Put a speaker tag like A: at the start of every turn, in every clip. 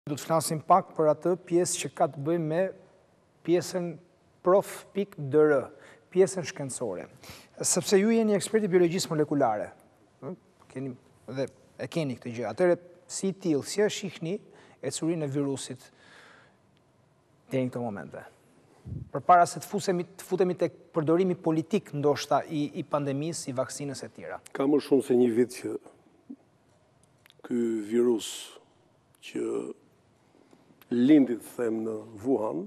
A: Do të flasim pak për atë pjesë që ka të bëjë me pjesën prof.dr, pjesën shkencore. Sepse ju jeni eksperti biologjisë molekulare. Dhe e keni këtë gjë. Atëre, si tillë, si e shihni ecurinë e virusit deri në këto momente? Përpara se të futemi tek përdorimi politik ndoshta i pandemisë, i vaksinës e tjera.
B: Ka më shumë se një vit që ky virus që lindit, them, në Wuhan,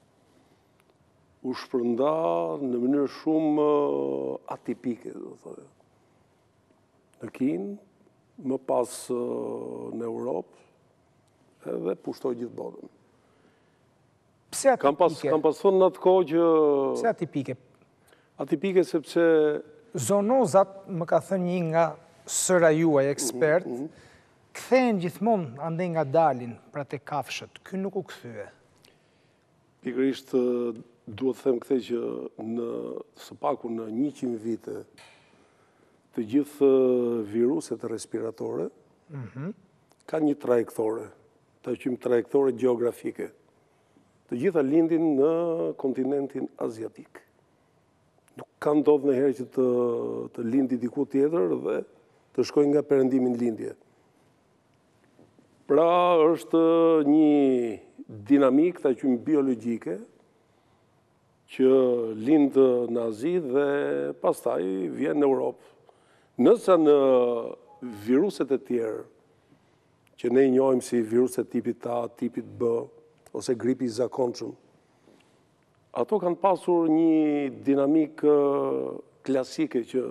B: u shpërnda në mënyrë shumë atipike, do thotë. Në Kinë, më pas në Europë, edhe pushtoi gjithë botën.
A: Pse atipike?
B: Kam pas thonë në atë kohë që...
A: Pse atipike?
B: Atipike sepse...
A: Zonozat, më ka thënë një nga sëra juaj ekspert, kthehen gjithmonë ande nga dalin, pra te kafshët. Ky nuk u kthye.
B: Pikërisht duhet të them këtë që së paku në 100 vite të gjithë viruset respiratore kanë një trajektore, të quajmë trajektore gjeografike. Të gjitha lindin në kontinentin aziatik. Nuk ka ndodhur ndonjëherë që të lindi diku tjetër dhe të shkojnë nga perëndimi në lindje. Pra është një dinamik, ta quajmë biologjike, që lind në Azi dhe pastaj vjen në Europë. Nëse në viruset e tjerë, që ne i njohim si viruset tipit A, tipit B, ose gripi i zakonshëm, ato kanë pasur një dinamik klasike që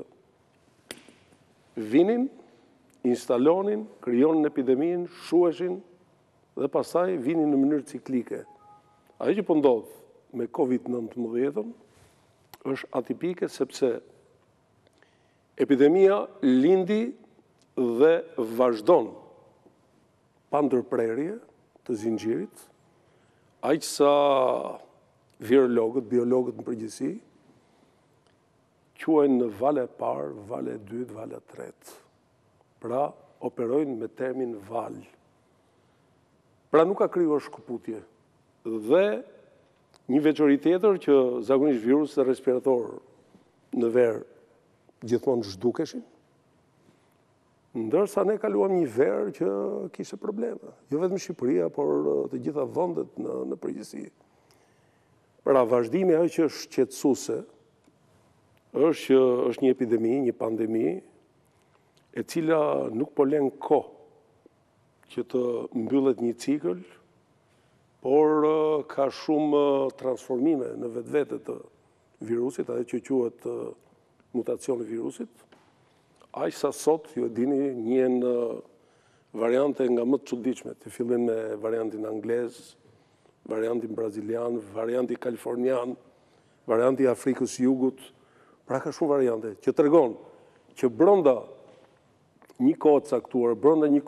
B: vinin, instalonin, krijonin epideminë, shuheshin dhe pastaj vinin në mënyrë ciklike. Ajo që po ndodh me COVID-19 është atipike sepse epidemia lindi dhe vazhdon pa ndërprerje të zinxhirit, aq sa virologët, biologët në përgjithësi, quajnë në vale e parë, vale e dytë, vale e tretë. Pra, operojnë me termin val. Pra, nuk ka krijuar shkëputje. Dhe një veçori tjetër që zakonisht viruset respirator në verë gjithmonë zhdukeshin, ndërsa ne kaluam një verë që kishte probleme. Jo vetëm Shqipëria, por të gjitha vendet në përgjithësi. Pra, vazhdimi ajo që është shqetësuese është një epidemi, një pandemi, e cila nuk po lën kohë që të mbyllet një cikël, por ka shumë transformime në vetvete të virusit, ajo që quhet mutacioni i virusit. Aq sa sot, ju e dini, njihen variante nga më të çuditshme, të fillim me variantin anglez, variantin brazilian, varianti kalifornian, varianti i Afrikës së Jugut, pra ka shumë variante, që tregon që brenda një kohë caktuar, brenda një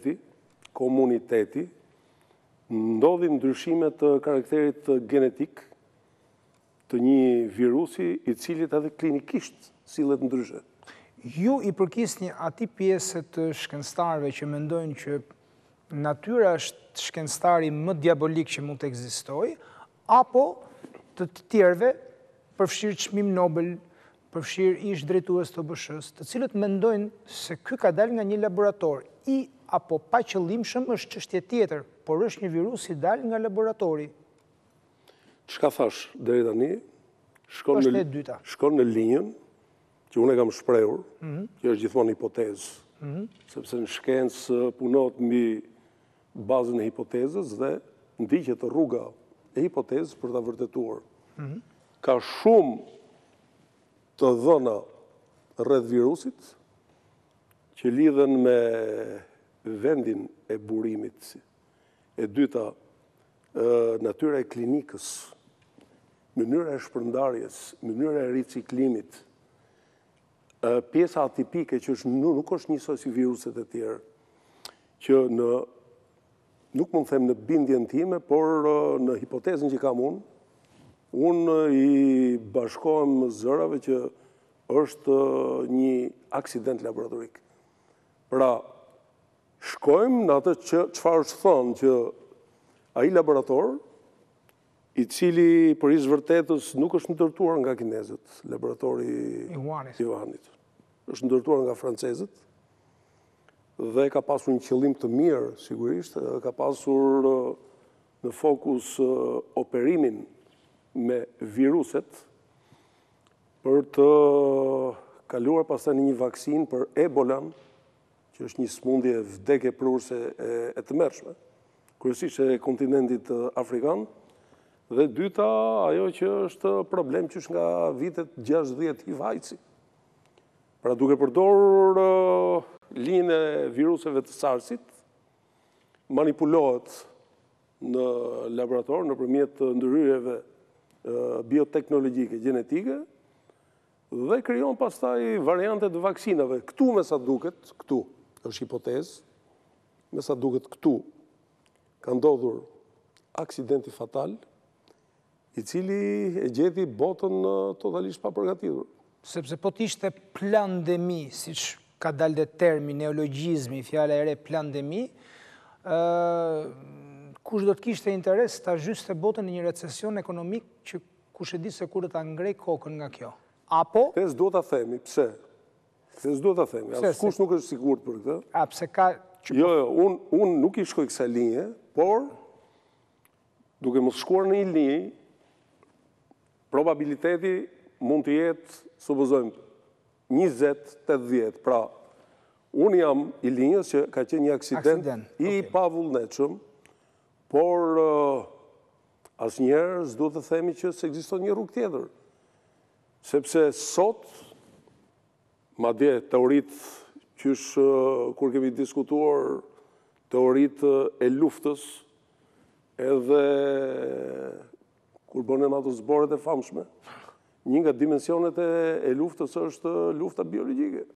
B: komuniteti, ndodhin ndryshime të karakterit genetik të një virusi i cili edhe klinikisht sillet ndryshe.
A: Ju i përkisni atij pjesë të shkencëtarëve që mendojnë që natyra është shkencëtari më diabolik që mund të ekzistojë, apo të tjerëve, përfshirë çmim Nobel, përfshirë ish drejtues të OBSH-s, të cilët mendojnë se ky ka dalë nga një laborator apo pa qëllimshëm është çështje tjetër, por është një virus i dalë nga laboratori.
B: Çka thash deri tani,
A: Është e dyta.
B: shkon në linjën që unë e kam shprehur, që është gjithmonë hipotezë, sepse në shkencë punohet mbi bazën e hipotezës dhe ndiqet rruga e hipotezës për ta vërtetuar. Ka shumë të dhëna rreth virusit që lidhen me vendin e burimit. E dyta, natyra e klinikës, mënyra e shpërndarjes, mënyra e riciklimit, pjesa atipike që nuk është njësoj si viruset e tjerë, që nuk mund të them në bindjen time, por në hipotezën që kam unë i bashkohem zërave që është një aksident laboratorik. Pra, shkojmë në atë që çfarë është thënë që ai laborator, i cili për ish vërtetës nuk është ndërtuar nga kinezët, laboratori
A: I
B: Wuhanit. Është ndërtuar nga francezët dhe ka pasur një qëllim të mirë, sigurisht, ka pasur në fokus operimin me viruset për të kaluar pastaj në një vaksinë për Ebolan, që është një smundje vdekje prurse e tmerrshme, kryesisht e kontinentit afrikan. Dhe dyta, ajo që është problem që është nga vitet 60 i vajci. Pra duke përdorur linjën e viruseve të SARS-it, manipulohet në laborator nëpërmjet ndryrave bioteknologjike, gjenetike, dhe krijon pastaj variante të vaksinave. Këtu me sa duket, këtu është hipotezë, me sa duket këtu ka ndodhur aksidenti fatal, i cili e gjeti botën totalisht pa përgatitur.
A: Sepse po t'ishte plandemi, siç ka dalë dhe termi, neologjizmi, fjala e re plandemi, kush do të kishte interes ta zhyste botën në një recesion ekonomik që kush e di se kur do ta ngrej kokën nga kjo. Apo?
B: Këtë s'do ta themi, pse? Këtë s'do ta themi, askush nuk është sigurt për këtë.
A: A, pse ka...
B: Jo, unë nuk i shkoj kësaj linje, por duke mos shkuar në një linjë, probabiliteti mund të jetë, supozojmë, 20-80. Pra, unë jam i linjës që ka qenë një aksident i pavullnetshëm, por asnjëherë s'do të themi që s'ekziston një rrugë tjetër. Sepse sot, madje teoritë qysh kur kemi diskutuar teoritë e luftës, edhe kur bënen ato zboret e famshme, një nga dimensionet e luftës është lufta biologjike.